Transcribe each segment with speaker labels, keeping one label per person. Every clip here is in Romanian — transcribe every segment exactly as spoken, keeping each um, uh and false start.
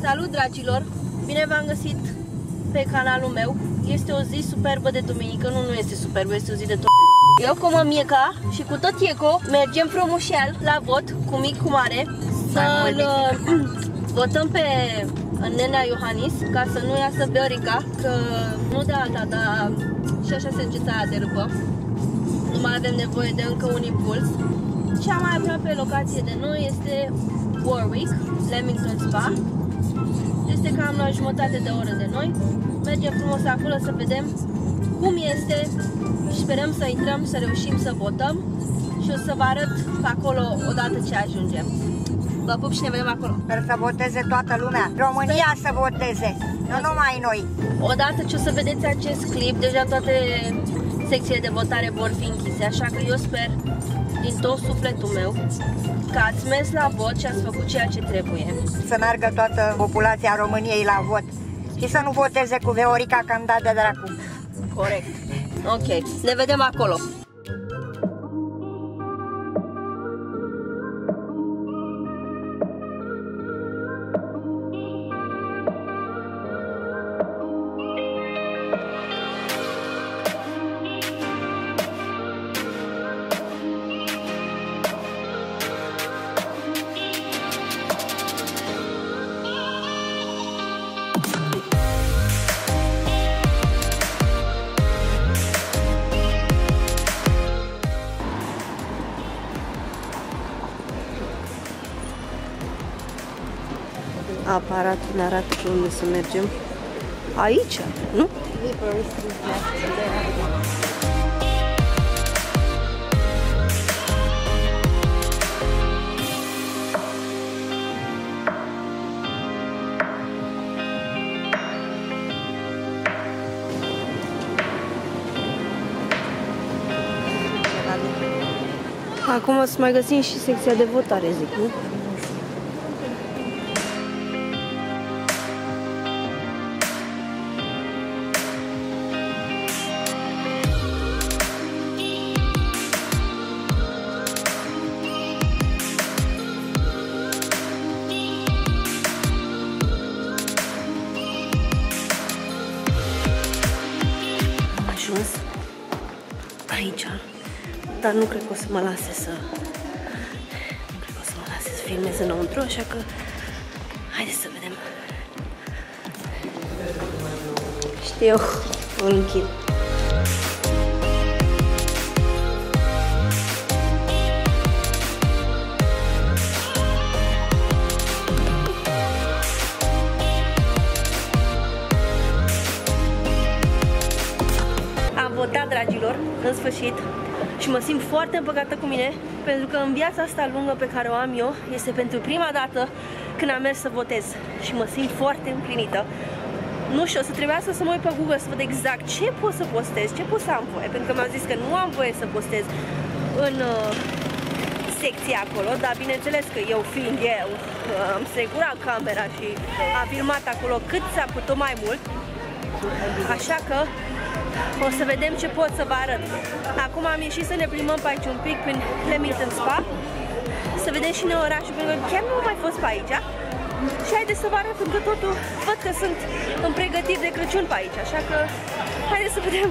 Speaker 1: Salut, dragilor! Bine v-am găsit pe canalul meu. Este o zi superbă de duminică. Nu, nu este superbă, este o zi de tot. Eu cu mămieca și cu tot Ieco mergem frumușel la vot, cu mic, cu mare, să-l votăm pe nenea Iohannis, ca să nu iasă Viorica, că nu de alta, dar și așa se înceta aia de râpă. Nu mai avem nevoie de încă un impuls. Cea mai aproape locație de noi este Warwick, Leamington Spa. Este cam la jumătate de oră de noi. Mergem frumos acolo să vedem cum este și sperăm să intrăm, să reușim să votăm și o să vă arăt pe acolo odată ce ajungem. Vă pup și ne vedem acolo.
Speaker 2: Sper să voteze toată lumea. România să voteze, nu numai noi.
Speaker 1: Odată ce o să vedeți acest clip, deja toate secțiile de votare vor fi închise, așa că eu sper din tot sufletul meu că ați mers la vot și ați făcut ceea ce trebuie.
Speaker 2: Să meargă toată populația României la vot și să nu voteze cu Viorica, că am dat de dracu.
Speaker 1: Corect. Ok, ne vedem acolo. Aparatul ne arată pe unde să mergem. Aici, nu? Acum o să mai găsim și secția de votare, zic, nu? Aici, dar nu cred că o să mă lase să nu cred că o să mă lase să filmez înăuntru, așa că haideți să vedem. Știu, îl închid. Votat, dragilor, în sfârșit, și mă simt foarte împăcată cu mine, pentru că în viața asta lungă pe care o am eu, este pentru prima dată când am mers să votez și mă simt foarte împlinită. Nu știu, o să trebuiască să mă uit pe Google să văd exact ce pot să postez, ce pot să am voie, pentru că mi-au zis că nu am voie să postez în uh, secția acolo, dar bineînțeles că eu fiind eu, uh, am strecurat camera și am filmat acolo cât s-a putut mai mult, așa că o să vedem ce pot să vă arăt. Acum am ieșit să ne plimbăm pe aici un pic prin Leamington Spa, să vedem și noi orașul, pentru că chiar nu am mai fost pe aici. Și haideți să vă arăt, că totul văd că sunt în pregătiri de Crăciun pe aici, așa că haideți să vedem.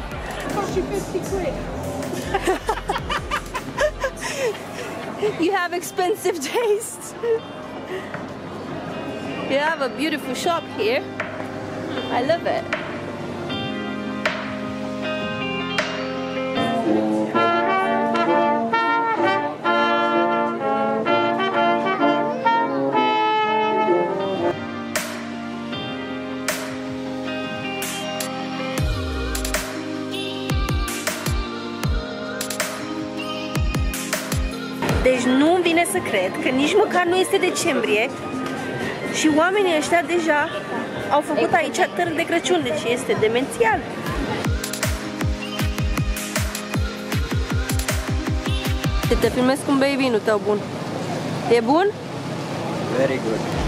Speaker 1: You have expensive taste. You have a beautiful shop here. I love it. Deci nu-mi vine să cred că nici măcar nu este decembrie și oamenii ăștia deja au făcut aici târg de Crăciun, deci este demențial. Te filmez cu un baby, nu tău bun. E bun?
Speaker 3: Very good.